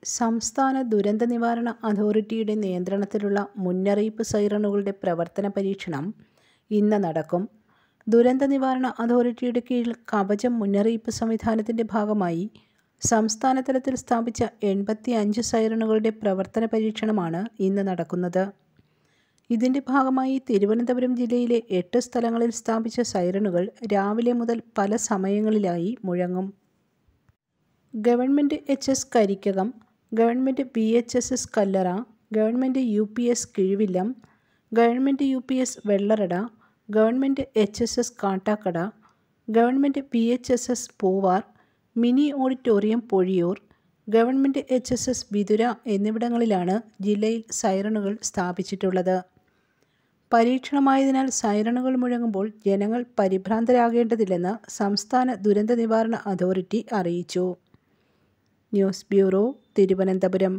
സംസ്ഥാന ദുരന്തനിവാരണ അതോറിറ്റിയുടെ നിയന്ത്രണത്തിലുള്ള മുന്നറിയിപ്പ് സൈറണുകളുടെ പ്രവർത്തന പരീക്ഷണം ഇന്ന് നടക്കും. ദുരന്തനിവാരണ അതോറിറ്റിയുടെ കീഴിൽ കവചം മുന്നറിയിപ്പ് സംവിധാനത്തിൻ്റെ ഭാഗമായി സംസ്ഥാനതലത്തിൽ സ്ഥാപിച്ച 85 സൈറണുകളുടെ പ്രവർത്തന പരീക്ഷണമാണ് ഇന്ന് നടക്കുന്നത്. ഇതിൻ്റെ ഭാഗമായി തിരുവനന്തപുരം ജില്ലയിലെ 8 സ്ഥലങ്ങളിൽ സ്ഥാപിച്ച സൈറണുകൾ രാവിലെ മുതൽ പല സമയങ്ങളിലായി മുഴങ്ങും. Government HS Karikkakam, government VHSS Kallara, government UPS Kizhuvillam, government UPS Vellarada, government HSS Kattakada, government VHSS Poovar, mini auditorium Pozhiyoor, government HSS Vithura എന്നിവിടങ്ങളിലാണ് ജില്ലയിൽ സൈറണുകൾ സ്ഥാപിച്ചിട്ടുള്ളത്. പരീക്ഷണമായതിനാൽ സൈറണുകൾ മുഴങ്ങുമ്പോൾ ജനങ്ങൾ പരിഭ്രാന്തരാകേണ്ടതില്ലെന്ന് സംസ്ഥാന ദുരന്തനിവാരണ അതോറിറ്റി അറിയിച്ചു. News bureau, Thiruvananthapuram.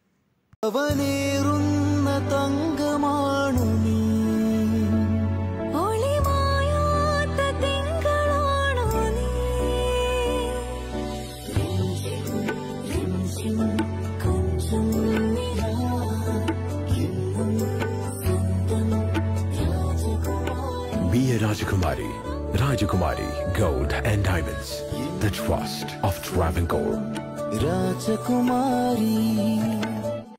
Be a Rajakumari. Rajakumari Gold and Diamonds. The trust of Travancore. Rajakumari.